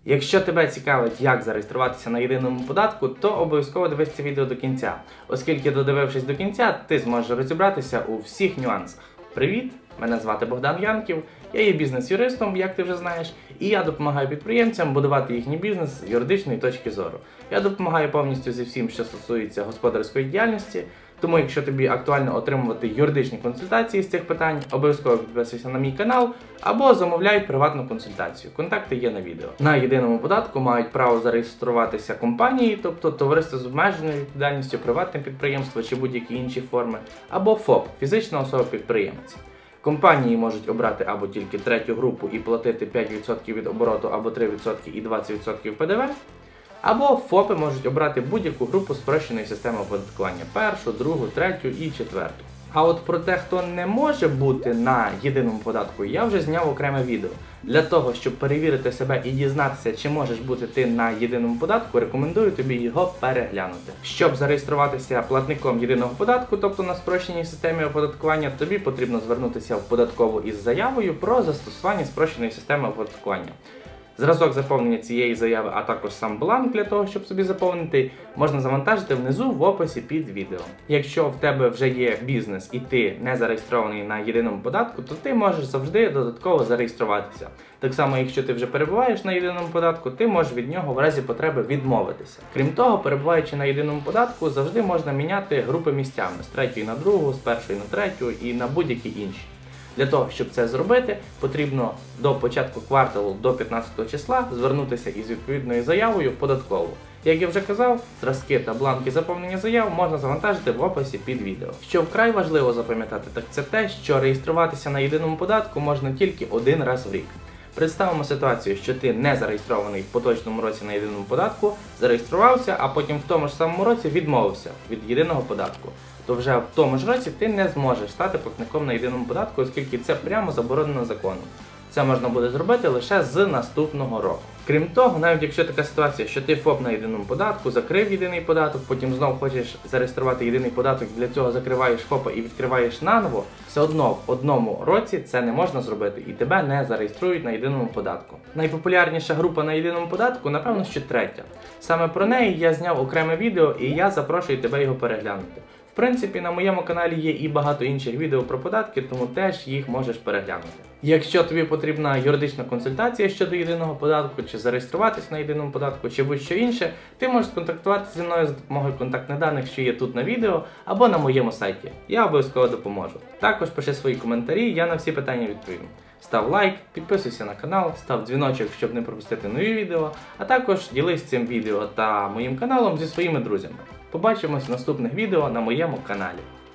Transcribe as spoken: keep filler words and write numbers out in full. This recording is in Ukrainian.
Якщо тебе цікавить, як зареєструватися на єдиному податку, то обов'язково дивись це відео до кінця, оскільки, додивившись до кінця, ти зможеш розібратися у всіх нюансах. Привіт! Мене звати Богдан Янків, я є бізнес-юристом, як ти вже знаєш, і я допомагаю підприємцям будувати їхній бізнес з юридичної точки зору. Я допомагаю повністю зі всім, що стосується господарської діяльності, тому якщо тобі актуально отримувати юридичні консультації з цих питань, обов'язково підписуйся на мій канал або замовляй приватну консультацію. Контакти є на відео. На єдиному податку мають право зареєструватися компанії, тобто товариство з обмеженою відповідальністю, приватне підприємство чи будь-які інші форми, або ФОП – фізична особа-підприємець. Компанії можуть обрати або тільки третю групу і платити п'ять відсотків від обороту, або три відсотки і двадцять відсотків Пе Де Ве, або ФОПи можуть обрати будь-яку групу спрощеної системи оподаткування – першу, другу, третю і четверту. А от про те, хто не може бути на єдиному податку, я вже зняв окреме відео. Для того, щоб перевірити себе і дізнатися, чи можеш бути ти на єдиному податку, рекомендую тобі його переглянути. Щоб зареєструватися платником єдиного податку, тобто на спрощеній системі оподаткування, тобі потрібно звернутися в податкову із заявою про застосування спрощеної системи оподаткування. Зразок заповнення цієї заяви, а також сам бланк для того, щоб собі заповнити, можна завантажити внизу в описі під відео. Якщо в тебе вже є бізнес і ти не зареєстрований на єдиному податку, то ти можеш завжди додатково зареєструватися. Так само, якщо ти вже перебуваєш на єдиному податку, ти можеш від нього в разі потреби відмовитися. Крім того, перебуваючи на єдиному податку, завжди можна міняти групи місцями з третьої на другу, з першої на третю і на будь-які інші. Для того, щоб це зробити, потрібно до початку кварталу, до п'ятнадцятого числа, звернутися із відповідною заявою в податкову. Як я вже казав, зразки та бланки заповнення заяв можна завантажити в описі під відео. Що вкрай важливо запам'ятати, так це те, що реєструватися на єдиному податку можна тільки один раз в рік. Представимо ситуацію, що ти не зареєстрований в поточному році на єдиному податку, зареєструвався, а потім в тому ж самому році відмовився від єдиного податку. То вже в тому ж році ти не зможеш стати платником на єдиному податку, оскільки це прямо заборонено законом. Це можна буде зробити лише з наступного року. Крім того, навіть якщо така ситуація, що ти ФОП на єдиному податку, закрив єдиний податок, потім знов хочеш зареєструвати єдиний податок, для цього закриваєш ФОПа і відкриваєш наново, все одно в одному році це не можна зробити і тебе не зареєструють на єдиному податку. Найпопулярніша група на єдиному податку, напевно, що третя. Саме про неї я зняв окреме відео і я запрошую тебе його переглянути. В принципі, на моєму каналі є і багато інших відео про податки, тому теж їх можеш переглянути. Якщо тобі потрібна юридична консультація щодо єдиного податку, чи зареєструватись на єдиному податку, чи будь-що інше, ти можеш сконтактуватися зі мною за допомогою контактних даних, що є тут на відео, або на моєму сайті. Я обов'язково допоможу. Також пиши свої коментарі, я на всі питання відповім. Став лайк, підписуйся на канал, став дзвіночок, щоб не пропустити нові відео, а також ділись цим відео та моїм каналом зі своїми друзями. Побачимось в наступних відео на моєму каналі.